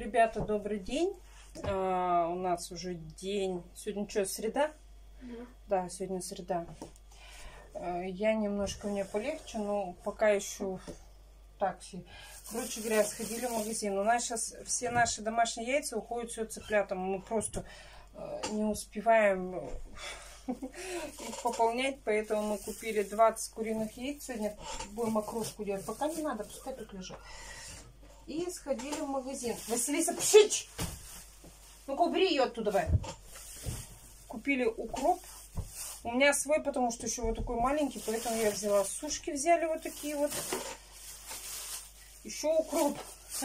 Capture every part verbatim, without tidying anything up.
Ребята, добрый день. А, у нас уже день. Сегодня что, среда? Mm. Да, сегодня среда. А, я немножко, мне полегче, но пока еще так все. Короче говоря, сходили в магазин. У нас сейчас все наши домашние яйца уходят все цыплятам. Мы просто а, не успеваем их пополнять, поэтому мы купили двадцать куриных яиц. Сегодня будем окрошку делать. Пока не надо, пускай тут лежит. И сходили в магазин. Василиса, пшич! Ну-ка, убери ее оттуда, давай. Купили укроп. У меня свой, потому что еще вот такой маленький, поэтому я взяла. Сушки взяли вот такие вот. Еще укроп.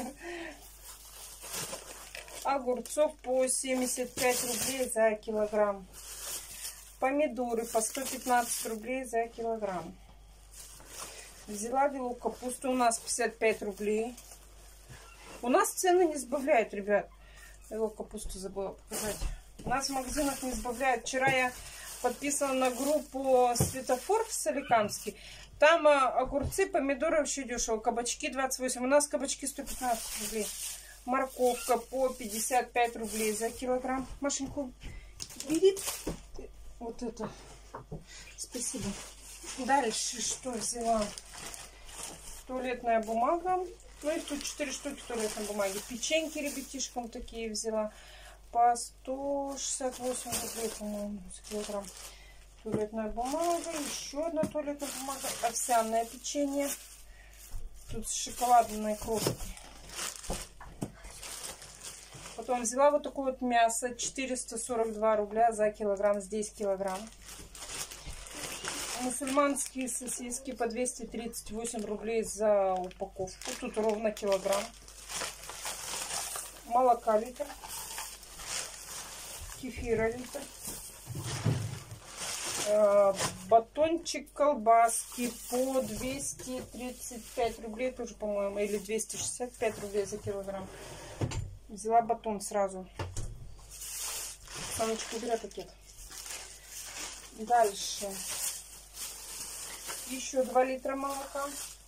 Огурцов по семьдесят пять рублей за килограмм. Помидоры по сто пятнадцать рублей за килограмм. Взяла вилку капусты, у нас пятьдесят пять рублей. У нас цены не сбавляют, ребят. Его капусту забыла показать. У нас в магазинах не сбавляют. Вчера я подписана на группу Светофор в Соликамске. Там а, огурцы, помидоры вообще дешево. Кабачки двадцать восемь. У нас кабачки сто пятнадцать рублей. Морковка по пятьдесят пять рублей за килограмм. Машеньку, бери вот это. Спасибо. Дальше что взяла? Туалетная бумага. Ну и тут четыре штуки туалетной бумаги. Печеньки ребятишкам такие взяла. По сто шестьдесят восемь рублей, по-моему, за килограмм. Туалетная бумага. Еще одна туалетная бумага. Овсяное печенье. Тут с шоколадной крошкой. Потом взяла вот такое вот мясо. четыреста сорок два рубля за килограмм. Здесь килограмм. Мусульманские сосиски по двести тридцать восемь рублей за упаковку. Тут ровно килограмм. Молока литр. Кефира литр. Э, батончик колбаски по двести тридцать пять рублей. Тоже, по-моему, или двести шестьдесят пять рублей за килограмм. Взяла батон сразу. Саночка, убирай пакет. Дальше. Еще два литра молока.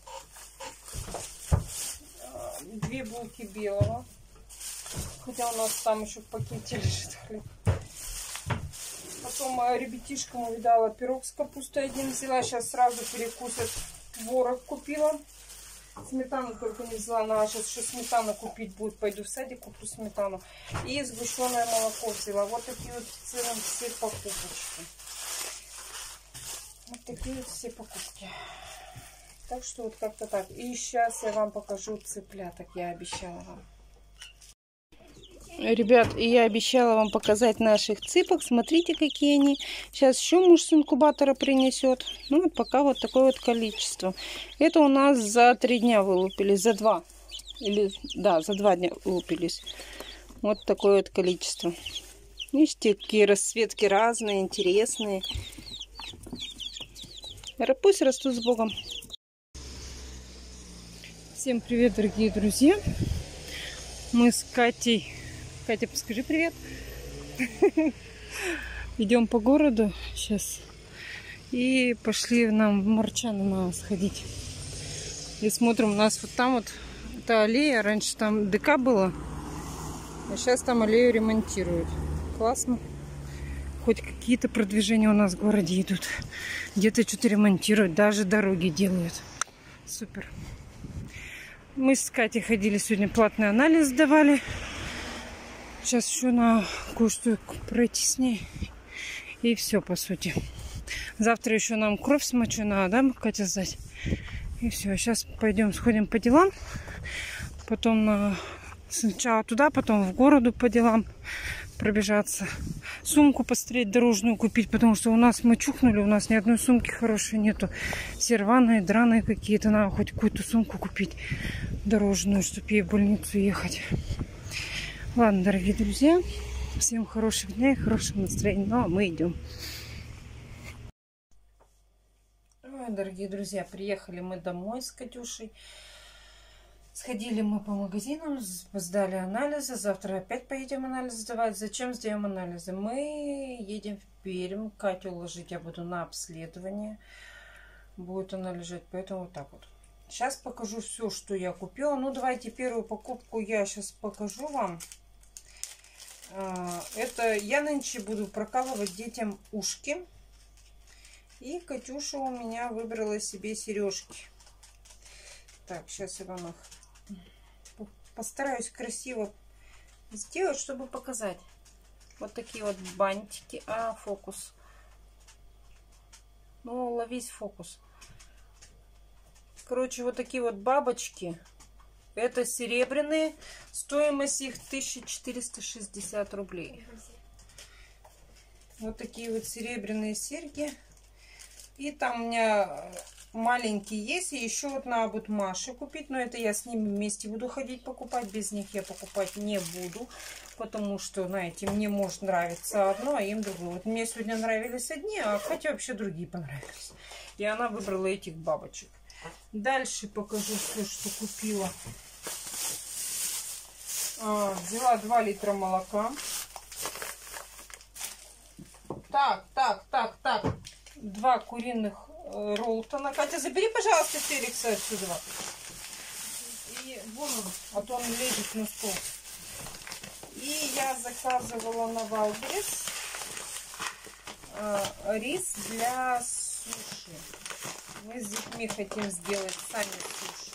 Две булки белого. Хотя у нас там еще в пакете лежит хлеб. Потом ребятишкам увидала пирог с капустой один взяла. Сейчас сразу перекусят. Творог купила. Сметану только не взяла. Надо сейчас еще сметану купить будет. Пойду в садик, куплю сметану. И сгущенное молоко взяла. Вот такие вот в целом все покупочки. Вот такие вот все покупки. Так что вот как-то так. И сейчас я вам покажу цыпляток. Я обещала вам. Ребят, и я обещала вам показать наших цыпок. Смотрите, какие они. Сейчас еще муж с инкубатора принесет. Ну, вот пока вот такое вот количество. Это у нас за три дня вылупились. За два. Или, да, за два дня вылупились. Вот такое вот количество. Видите, какие расцветки разные, интересные. Пусть растут с Богом. Всем привет, дорогие друзья. Мы с Катей. Катя, скажи привет. Идем по городу сейчас. И пошли нам в Марчано надо сходить. И смотрим, у нас вот там вот эта аллея. Раньше там ДК было. А сейчас там аллею ремонтируют. Классно. Хоть какие-то продвижения у нас в городе идут. Где-то что-то ремонтируют. Даже дороги делают. Супер. Мы с Катей ходили сегодня, платный анализ сдавали. Сейчас еще на кое-что пройти с ней. И все, по сути. Завтра еще нам кровь с мочой надо, да, Катя, сдать? И все. Сейчас пойдем, сходим по делам. Потом на... сначала туда, потом в городу по делам пробежаться. Сумку посмотреть дорожную купить, потому что у нас мы чухнули, у нас ни одной сумки хорошей нету. Все рваные, драные какие-то. Надо хоть какую-то сумку купить дорожную, чтобы ей в больницу ехать. Ладно, дорогие друзья, всем хороших дней, хорошего настроения. Ну, а мы идем. Ой, дорогие друзья, приехали мы домой с Катюшей. Сходили мы по магазинам, сдали анализы. Завтра опять поедем анализы сдавать. Зачем сдаем анализы? Мы едем в Пермь. Катю ложить я буду на обследование. Будет она лежать, поэтому вот так вот. Сейчас покажу все, что я купила. Ну, давайте первую покупку я сейчас покажу вам. Это я нынче буду прокалывать детям ушки. И Катюша у меня выбрала себе сережки. Так, сейчас я вам их постараюсь красиво сделать, чтобы показать. Вот такие вот бантики. А, фокус. Ну, ловись, фокус. Короче, вот такие вот бабочки. Это серебряные. Стоимость их тысяча четыреста шестьдесят рублей. Вот такие вот серебряные серьги. И там у меня маленькие есть. И еще вот надо будет Маше купить. Но это я с ними вместе буду ходить покупать. Без них я покупать не буду. Потому что, знаете, мне может нравиться одно, а им другое. Вот мне сегодня нравились одни, а Кате вообще другие понравились. И она выбрала этих бабочек. Дальше покажу все, что купила. А, взяла два литра молока. Так, так, так, так. Два куриных э, роллтона. Катя, забери, пожалуйста, Феликса отсюда. И вон он, а то он лезет на стол. И я заказывала на Валберес э, рис для суши. Мы с детьми хотим сделать сами суши.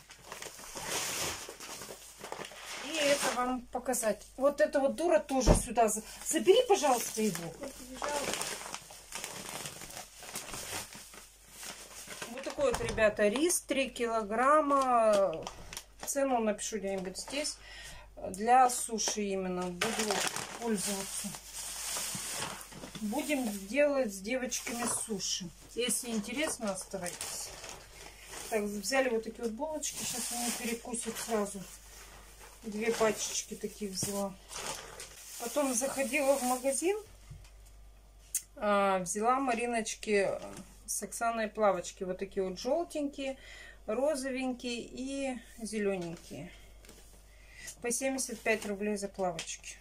И это вам показать. Вот эта вот дура тоже сюда. Забери, пожалуйста, его. Вот такой вот, ребята, рис. три килограмма. Цену напишу где-нибудь здесь. Для суши именно буду пользоваться. Будем делать с девочками суши. Если интересно, оставайтесь. Так, взяли вот такие вот булочки. Сейчас они перекусят сразу. Две пачечки таких взяла. Потом заходила в магазин. Взяла Мариночки с Оксаной плавочки. Вот такие вот желтенькие, розовенькие и зелененькие. По семьдесят пять рублей за плавочки.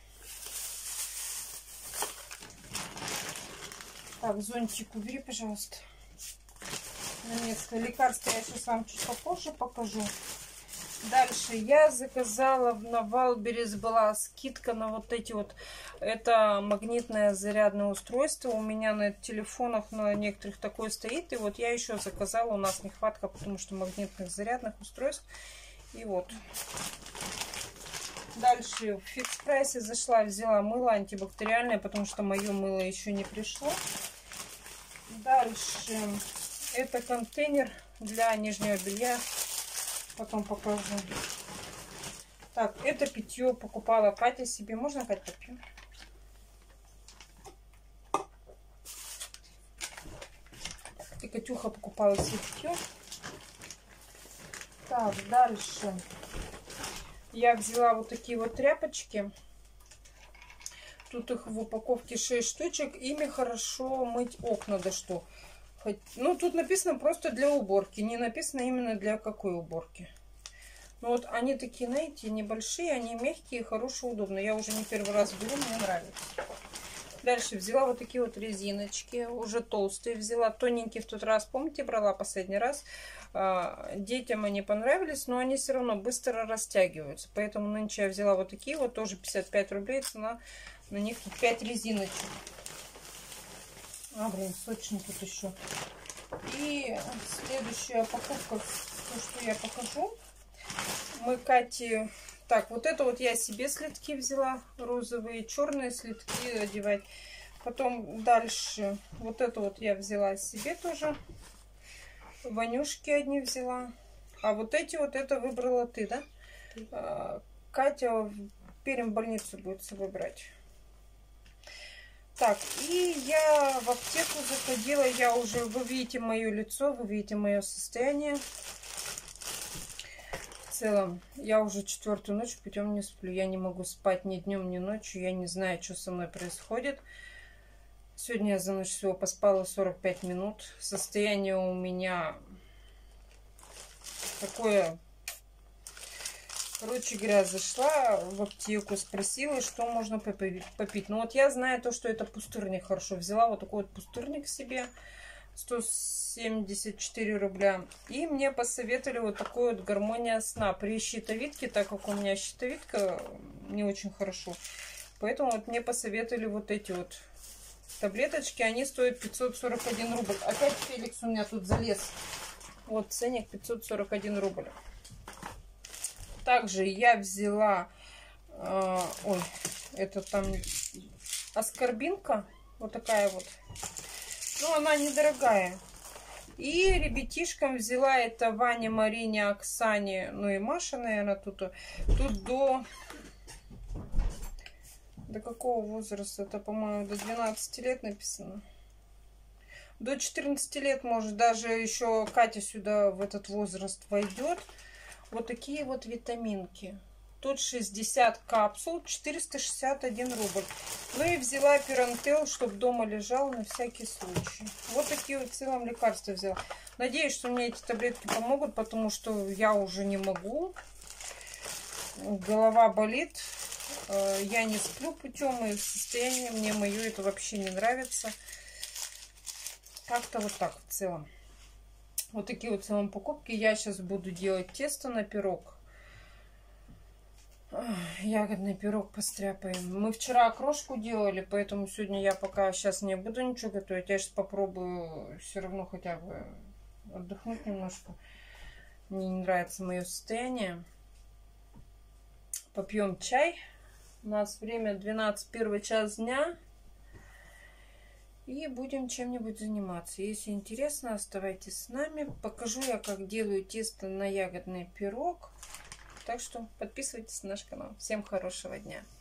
Так, зонтик убери, пожалуйста. На место. Лекарства я сейчас вам чуть попозже покажу. Дальше я заказала на Валберес, была скидка на вот эти вот. Это магнитное зарядное устройство. У меня на телефонах на некоторых такое стоит. И вот я еще заказала. У нас нехватка, потому что магнитных зарядных устройств. И вот. Дальше в фикс прайсе зашла, взяла мыло антибактериальное, потому что мое мыло еще не пришло. Дальше это контейнер для нижнего белья. Потом покажу. Так, это питье покупала Катя себе. Можно, Катя, попью? И Катюха покупала себе питье. Так, дальше. Я взяла вот такие вот тряпочки. Тут их в упаковке шесть штучек. Ими хорошо мыть окна. Да что? Хоть... Ну, тут написано просто для уборки. Не написано именно для какой уборки. Ну, вот они такие, знаете, небольшие. Они мягкие, хорошие, удобные. Я уже не первый раз беру, мне нравится. Дальше взяла вот такие вот резиночки. Уже толстые взяла. Тоненькие в тот раз, помните, брала последний раз. Детям они понравились, но они все равно быстро растягиваются. Поэтому нынче я взяла вот такие вот, тоже пятьдесят пять рублей. Цена на них пять резиночек. А, блин, сочный тут еще. И следующая покупка, то, что я покажу. Мы Кате... Так, вот это вот я себе слитки взяла. Розовые, черные слитки одевать. Потом дальше вот это вот я взяла себе тоже. Ванюшки одни взяла. А вот эти вот это выбрала ты, да? А, Катя в Пермь больницу будет с собой брать. Так, и я в аптеку заходила. Я уже, вы видите мое лицо, вы видите мое состояние. В целом, я уже четвертую ночь путем не сплю. Я не могу спать ни днем, ни ночью. Я не знаю, что со мной происходит. Сегодня я за ночь всего поспала сорок пять минут. Состояние у меня такое... Короче говоря, зашла в аптеку, спросила, что можно попить. Ну вот я знаю то, что это пустырник хорошо. Взяла вот такой вот пустырник себе. сто семьдесят четыре рубля. И мне посоветовали вот такой вот гармония сна при щитовидке, так как у меня щитовидка не очень хорошо. Поэтому вот мне посоветовали вот эти вот таблеточки. Они стоят пятьсот сорок один рубль. Опять Феликс у меня тут залез. Вот ценник пятьсот сорок один рубль. Также я взяла, э, ой, это там аскорбинка, вот такая вот. Ну, она недорогая. И ребятишкам взяла это Ване, Марине, Оксане, ну и Маша, наверное, тут. Тут до... До какого возраста? Это, по-моему, до двенадцати лет написано. До четырнадцати лет, может, даже еще Катя сюда в этот возраст войдет. Вот такие вот витаминки. Тут шестьдесят капсул, четыреста шестьдесят один рубль. Ну и взяла пирантел, чтобы дома лежал на всякий случай. Вот такие вот в целом лекарства взяла. Надеюсь, что мне эти таблетки помогут, потому что я уже не могу. Голова болит. Я не сплю путем, и состояние мне мое это вообще не нравится. Как-то вот так в целом. Вот такие вот в целом покупки. Я сейчас буду делать тесто на пирог. Ягодный пирог постряпаем. Мы вчера окрошку делали, поэтому сегодня я пока сейчас не буду ничего готовить. Я сейчас попробую все равно хотя бы отдохнуть немножко. Мне не нравится мое состояние. Попьем чай. У нас время двенадцать, первый час дня. И будем чем-нибудь заниматься. Если интересно, оставайтесь с нами. Покажу я, как делаю тесто на ягодный пирог. Так что подписывайтесь на наш канал. Всем хорошего дня.